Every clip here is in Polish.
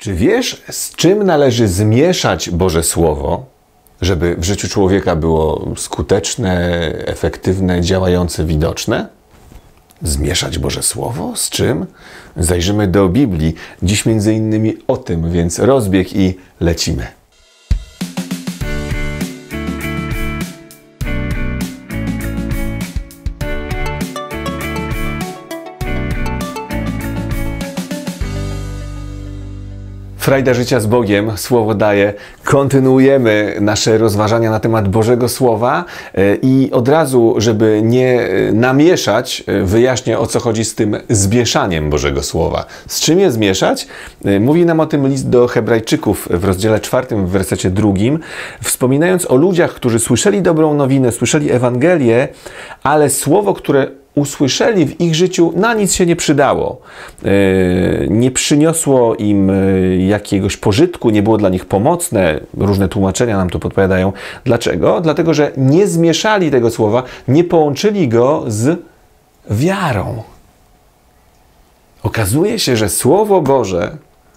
Czy wiesz, z czym należy zmieszać Boże Słowo, żeby w życiu człowieka było skuteczne, efektywne, działające, widoczne? Zmieszać Boże Słowo? Z czym? Zajrzymy do Biblii. Dziś między innymi o tym, więc rozbieg i lecimy. Frajda życia z Bogiem, Słowo daje. Kontynuujemy nasze rozważania na temat Bożego Słowa i od razu, żeby nie namieszać, wyjaśnię, o co chodzi z tym zmieszaniem Bożego Słowa. Z czym je zmieszać? Mówi nam o tym list do Hebrajczyków w rozdziale 4, w wersecie 2, wspominając o ludziach, którzy słyszeli dobrą nowinę, słyszeli Ewangelię, ale słowo, które usłyszeli w ich życiu, na nic się nie przydało. Nie przyniosło im jakiegoś pożytku, nie było dla nich pomocne. Różne tłumaczenia nam to podpowiadają. Dlaczego? Dlatego, że nie zmieszali tego słowa, nie połączyli go z wiarą. Okazuje się, że Słowo Boże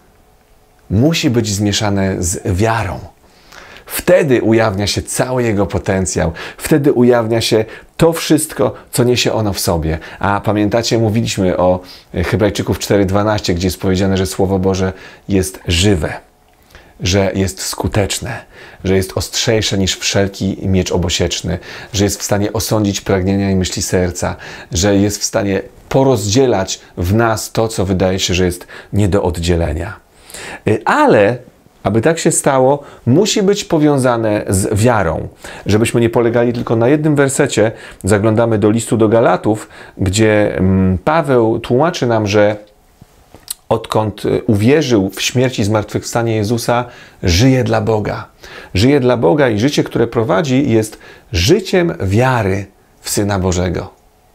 musi być zmieszane z wiarą. Wtedy ujawnia się cały jego potencjał. Wtedy ujawnia się to wszystko, co niesie ono w sobie. A pamiętacie, mówiliśmy o Hebrajczyków 4:12, gdzie jest powiedziane, że Słowo Boże jest żywe, że jest skuteczne, że jest ostrzejsze niż wszelki miecz obosieczny, że jest w stanie osądzić pragnienia i myśli serca, że jest w stanie porozdzielać w nas to, co wydaje się, że jest nie do oddzielenia. Ale aby tak się stało, musi być powiązane z wiarą. Żebyśmy nie polegali tylko na jednym wersecie, zaglądamy do listu do Galatów, gdzie Paweł tłumaczy nam, że odkąd uwierzył w śmierć i zmartwychwstanie Jezusa, żyje dla Boga. Żyje dla Boga i życie, które prowadzi, jest życiem wiary w Syna Bożego.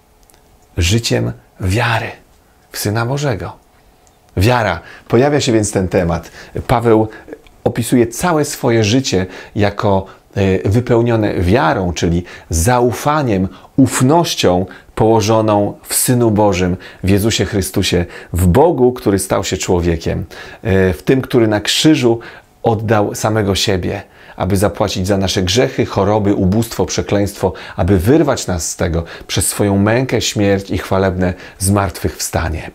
Życiem wiary w Syna Bożego. Wiara. Pojawia się więc ten temat. Paweł opisuje całe swoje życie jako wypełnione wiarą, czyli zaufaniem, ufnością położoną w Synu Bożym, w Jezusie Chrystusie, w Bogu, który stał się człowiekiem, w tym, który na krzyżu oddał samego siebie, aby zapłacić za nasze grzechy, choroby, ubóstwo, przekleństwo, aby wyrwać nas z tego przez swoją mękę, śmierć i chwalebne zmartwychwstanie.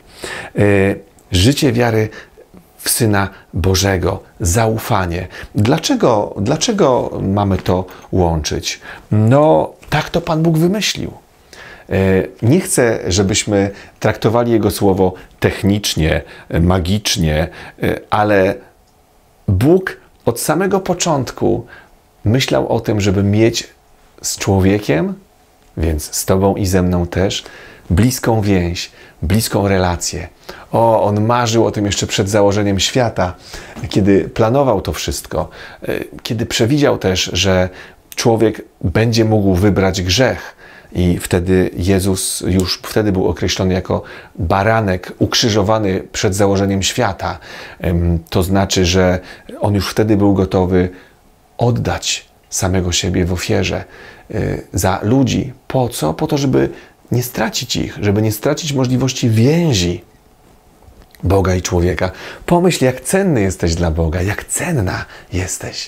Życie wiary w Syna Bożego, zaufanie. Dlaczego mamy to łączyć? No, tak to Pan Bóg wymyślił. Nie chcę, żebyśmy traktowali Jego Słowo technicznie, magicznie, ale Bóg od samego początku myślał o tym, żeby mieć z człowiekiem, więc z Tobą i ze mną też, bliską więź, bliską relację. On marzył o tym jeszcze przed założeniem świata, kiedy planował to wszystko, kiedy przewidział też, że człowiek będzie mógł wybrać grzech i wtedy Jezus już wtedy był określony jako baranek ukrzyżowany przed założeniem świata. To znaczy, że on już wtedy był gotowy oddać samego siebie w ofierze za ludzi. Po co? Po to, żeby nie stracić ich, żeby nie stracić możliwości więzi Boga i człowieka. Pomyśl, jak cenny jesteś dla Boga, jak cenna jesteś.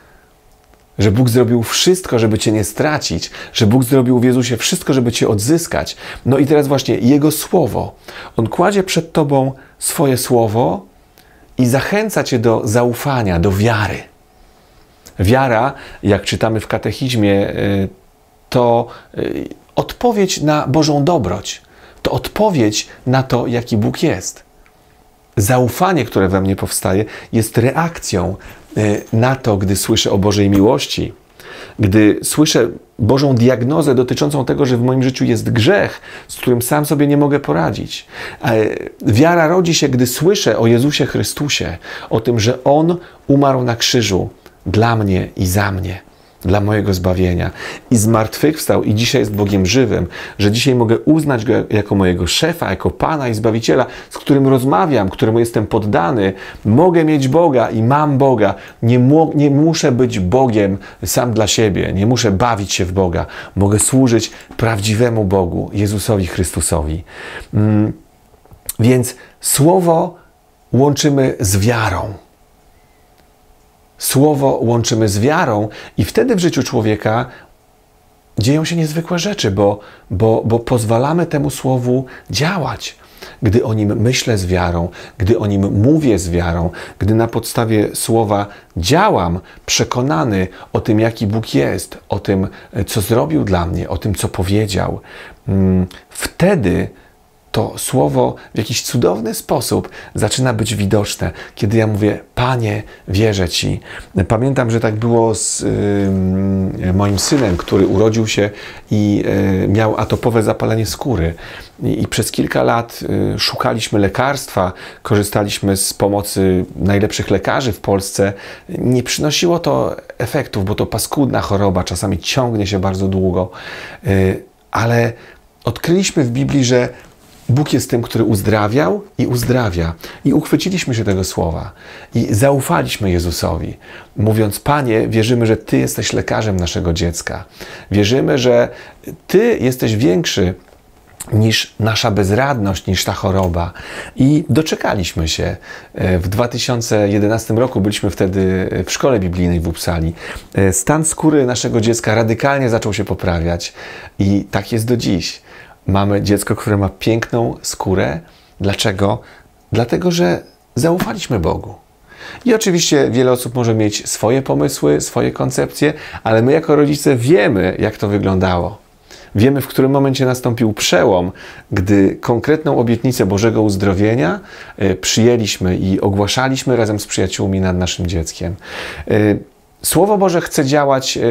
Że Bóg zrobił wszystko, żeby Cię nie stracić, że Bóg zrobił w Jezusie wszystko, żeby Cię odzyskać. No i teraz właśnie Jego Słowo. On kładzie przed Tobą swoje Słowo i zachęca Cię do zaufania, do wiary. Wiara, jak czytamy w katechizmie, to odpowiedź na Bożą dobroć. To odpowiedź na to, jaki Bóg jest. Zaufanie, które we mnie powstaje, jest reakcją na to, gdy słyszę o Bożej miłości, gdy słyszę Bożą diagnozę dotyczącą tego, że w moim życiu jest grzech, z którym sam sobie nie mogę poradzić. Wiara rodzi się, gdy słyszę o Jezusie Chrystusie, o tym, że On umarł na krzyżu dla mnie i za mnie, dla mojego zbawienia i zmartwychwstał i dzisiaj jest Bogiem żywym, że dzisiaj mogę uznać Go jako mojego szefa, jako Pana i Zbawiciela, z którym rozmawiam, któremu jestem poddany. Mogę mieć Boga i mam Boga. Nie muszę być Bogiem sam dla siebie. Nie muszę bawić się w Boga. Mogę służyć prawdziwemu Bogu, Jezusowi Chrystusowi. Więc Słowo łączymy z wiarą. Słowo łączymy z wiarą i wtedy w życiu człowieka dzieją się niezwykłe rzeczy, bo pozwalamy temu słowu działać. Gdy o nim myślę z wiarą, gdy o nim mówię z wiarą, gdy na podstawie słowa działam, przekonany o tym, jaki Bóg jest, o tym, co zrobił dla mnie, o tym, co powiedział, wtedy to słowo w jakiś cudowny sposób zaczyna być widoczne. Kiedy ja mówię, Panie, wierzę Ci. Pamiętam, że tak było z moim synem, który urodził się i miał atopowe zapalenie skóry. I przez kilka lat szukaliśmy lekarstwa, korzystaliśmy z pomocy najlepszych lekarzy w Polsce. Nie przynosiło to efektów, bo to paskudna choroba, czasami ciągnie się bardzo długo. Ale odkryliśmy w Biblii, że Bóg jest tym, który uzdrawiał i uzdrawia. I uchwyciliśmy się tego słowa. I zaufaliśmy Jezusowi, mówiąc, Panie, wierzymy, że Ty jesteś lekarzem naszego dziecka. Wierzymy, że Ty jesteś większy niż nasza bezradność, niż ta choroba. I doczekaliśmy się. W 2011 roku byliśmy wtedy w szkole biblijnej w Uppsali. Stan skóry naszego dziecka radykalnie zaczął się poprawiać i tak jest do dziś. Mamy dziecko, które ma piękną skórę. Dlaczego? Dlatego, że zaufaliśmy Bogu. I oczywiście wiele osób może mieć swoje pomysły, swoje koncepcje, ale my jako rodzice wiemy, jak to wyglądało. Wiemy, w którym momencie nastąpił przełom, gdy konkretną obietnicę Bożego uzdrowienia przyjęliśmy i ogłaszaliśmy razem z przyjaciółmi nad naszym dzieckiem. Słowo Boże chce działać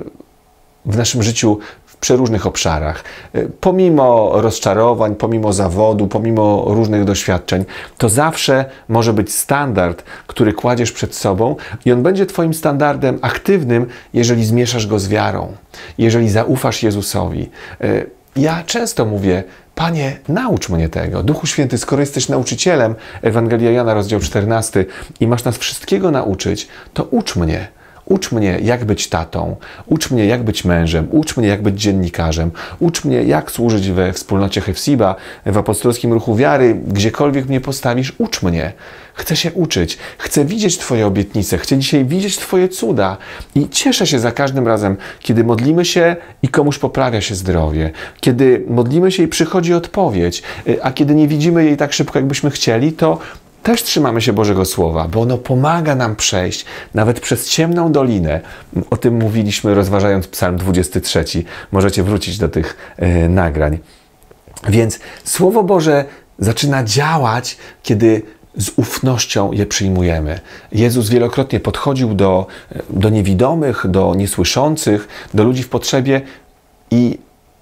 w naszym życiu w przeróżnych obszarach. Pomimo rozczarowań, pomimo zawodu, pomimo różnych doświadczeń, to zawsze może być standard, który kładziesz przed sobą i on będzie Twoim standardem aktywnym, jeżeli zmieszasz go z wiarą, jeżeli zaufasz Jezusowi. Ja często mówię, Panie, naucz mnie tego. Duchu Święty, skoro jesteś nauczycielem, Ewangelia Jana, rozdział 14, i masz nas wszystkiego nauczyć, to ucz mnie. Ucz mnie, jak być tatą, ucz mnie, jak być mężem, ucz mnie, jak być dziennikarzem, ucz mnie, jak służyć we wspólnocie Hefsiba, w apostolskim ruchu wiary, gdziekolwiek mnie postawisz, ucz mnie. Chcę się uczyć, chcę widzieć Twoje obietnice, chcę dzisiaj widzieć Twoje cuda i cieszę się za każdym razem, kiedy modlimy się i komuś poprawia się zdrowie, kiedy modlimy się i przychodzi odpowiedź, a kiedy nie widzimy jej tak szybko, jakbyśmy chcieli, to też trzymamy się Bożego Słowa, bo ono pomaga nam przejść nawet przez ciemną dolinę. O tym mówiliśmy, rozważając Psalm 23. Możecie wrócić do tych nagrań. Więc Słowo Boże zaczyna działać, kiedy z ufnością je przyjmujemy. Jezus wielokrotnie podchodził do niewidomych, do niesłyszących, do ludzi w potrzebie i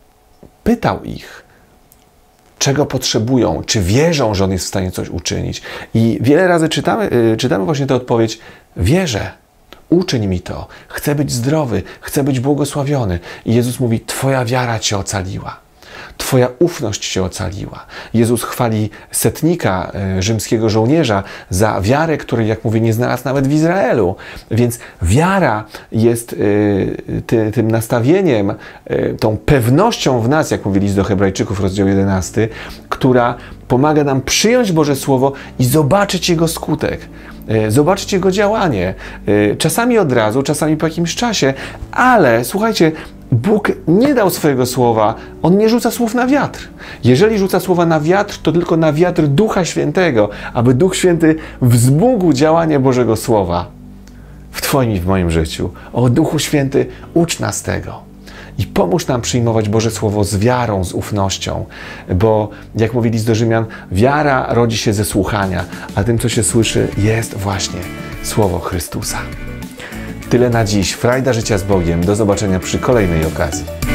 pytał ich, czego potrzebują, czy wierzą, że On jest w stanie coś uczynić. I wiele razy czytamy właśnie tę odpowiedź, wierzę, uczyń mi to, chcę być zdrowy, chcę być błogosławiony. I Jezus mówi, Twoja wiara Cię ocaliła. Twoja ufność Cię ocaliła. Jezus chwali setnika, rzymskiego żołnierza, za wiarę, której, jak mówię, nie znalazł nawet w Izraelu. Więc wiara jest tym nastawieniem, tą pewnością w nas, jak mówi list do Hebrajczyków, rozdział 11, która pomaga nam przyjąć Boże Słowo i zobaczyć Jego skutek. Zobaczyć Jego działanie. Czasami od razu, czasami po jakimś czasie, ale słuchajcie, Bóg nie dał swojego słowa, On nie rzuca słów na wiatr. Jeżeli rzuca słowa na wiatr, to tylko na wiatr Ducha Świętego, aby Duch Święty wzmógł działanie Bożego Słowa w Twoim i w moim życiu. O Duchu Święty, ucz nas tego. I pomóż nam przyjmować Boże Słowo z wiarą, z ufnością. Bo, jak mówi list do Rzymian, wiara rodzi się ze słuchania, a tym, co się słyszy, jest właśnie Słowo Chrystusa. Tyle na dziś. Frajda życia z Bogiem. Do zobaczenia przy kolejnej okazji.